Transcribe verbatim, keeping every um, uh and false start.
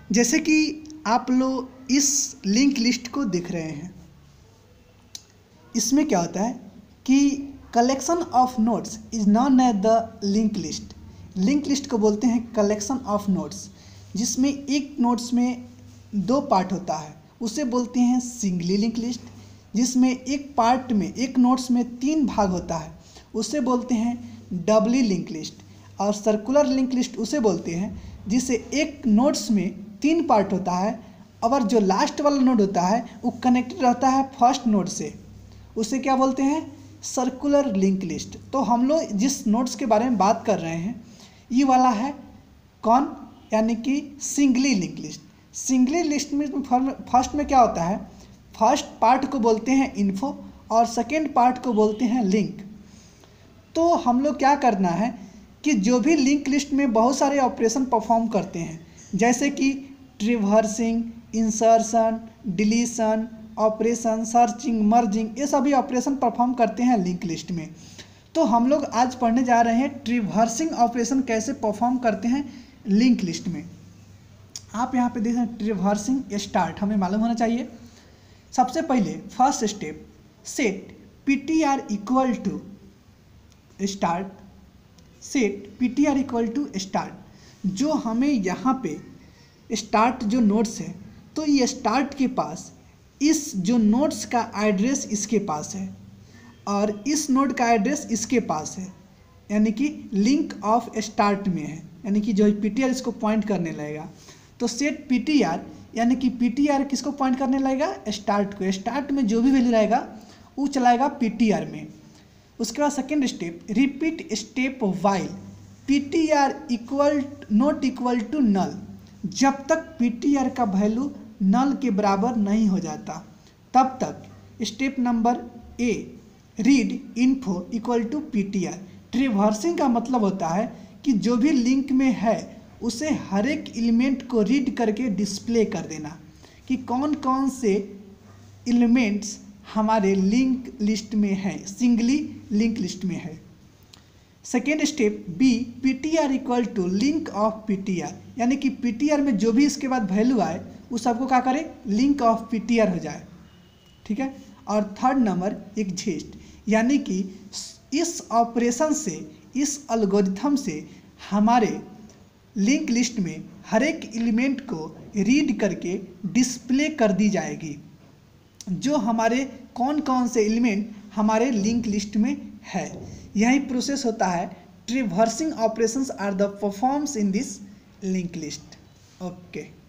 जैसे कि आप लोग इस लिंक लिस्ट को देख रहे हैं, इसमें क्या होता है कि collection of notes is known as the link list. Link list को बोलते हैं कलेक्शन ऑफ नोट्स, जिसमें एक नोट्स में दो पार्ट होता है, उसे बोलते हैं सिंगली लिंक लिस्ट। जिसमें एक पार्ट में एक नोट्स में तीन भाग होता है, उसे बोलते हैं डबली लिंक लिस्ट। और सर्कुलर लिंक लिस्ट उसे बोलते हैं जिसे एक नोट्स में तीन पार्ट होता है, और जो लास्ट वाला नोड होता है वो कनेक्टेड रहता है फर्स्ट नोड से, उसे क्या बोलते हैं, सर्कुलर लिंक लिस्ट। तो हम लोग जिस नोट्स के बारे में बात कर रहे हैं ये वाला है कौन, यानी कि singly link list. Singly list में फर्स्ट में क्या होता है, फर्स्ट पार्ट को बोलते हैं इन्फो और सेकेंड पार्ट को बोलते हैं लिंक। तो हम लोग क्या करना है कि जो भी लिंक लिस्ट में बहुत सारे ऑपरेशन परफॉर्म करते हैं, जैसे कि traversing, insertion, deletion, operation, searching, merging, ये सभी ऑपरेशन परफॉर्म करते हैं लिंक लिस्ट में। तो हम लोग आज पढ़ने जा रहे हैं ट्रिवर्सिंग ऑपरेशन कैसे परफॉर्म करते हैं लिंक लिस्ट में। आप यहाँ पे देख रहे हैं ट्रिवर्सिंग स्टार्ट हमें मालूम होना चाहिए। सबसे पहले first step, set P T R equal to start, set P T R equal to start. जो हमें यहाँ पे स्टार्ट जो नोट्स है, तो ये स्टार्ट के पास इस जो नोट्स का एड्रेस इसके पास है और इस नोड का एड्रेस इसके पास है, यानी कि लिंक ऑफ स्टार्ट में है, यानी कि जो पी टी आर इसको पॉइंट करने लगेगा। तो सेट पी टी आर यानी कि पी टी आर किसको पॉइंट करने लगेगा, स्टार्ट को। स्टार्ट में जो भी वैल्यू रहेगा वो चलाएगा पी टी आर में। उसके बाद second step, repeat step while P T R equal not equal to null. जब तक पी टी आर का वैल्यू नल के बराबर नहीं हो जाता तब तक। Step number A, read info equal to P T R. Traversing का मतलब होता है कि जो भी लिंक में है उसे हर एक एलिमेंट को रीड करके डिस्प्ले कर देना कि कौन कौन से एलिमेंट्स हमारे लिंक लिस्ट में है, सिंगली लिंक लिस्ट में है। Second step B, P T R equal to link of P T R, यानी कि पी टी आर में जो भी इसके बाद वैल्यू आए उस सबको क्या करें, link of P T R हो जाए, ठीक है। और थर्ड नंबर एग्जिस्ट, यानी कि इस ऑपरेशन से, इस एल्गोरिथम से हमारे लिंक लिस्ट में हर एक एलिमेंट को रीड करके डिस्प्ले कर दी जाएगी, जो हमारे कौन कौन से एलिमेंट हमारे लिंक लिस्ट में है। यही प्रोसेस होता है। Traversing operations are the performs in this link list. Okay.